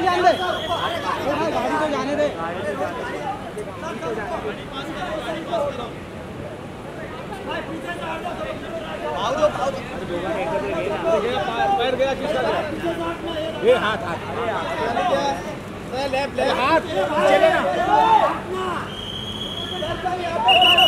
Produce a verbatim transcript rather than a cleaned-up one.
जाने दे, गाड़ी को जाने दे। आओ दो, आओ दो। पैर गया किसका? ये हाथ हाथ। लेफ्ट लेफ्ट हाथ चले ना।